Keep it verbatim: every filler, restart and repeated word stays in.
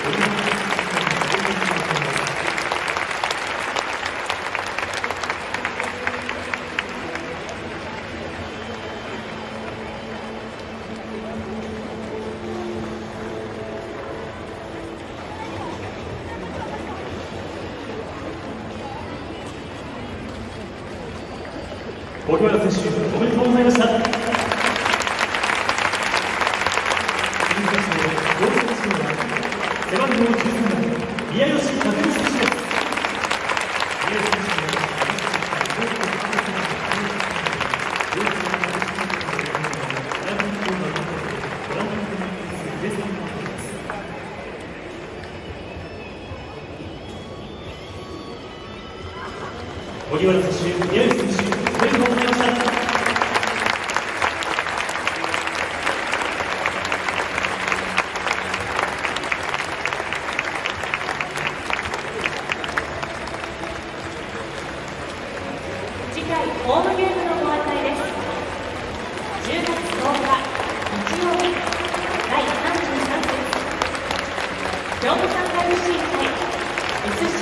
荻原選手、おめでとうございました。背番号じゅうさんばん、宮吉和美選手です。宮吉選手荻原選手、宮吉選手、おめでとうございました。 次回ホームゲームのご案内です。じゅうがつとおか日曜日だいさんじゅうさんせつ兵庫産 エフシー 対 エスシー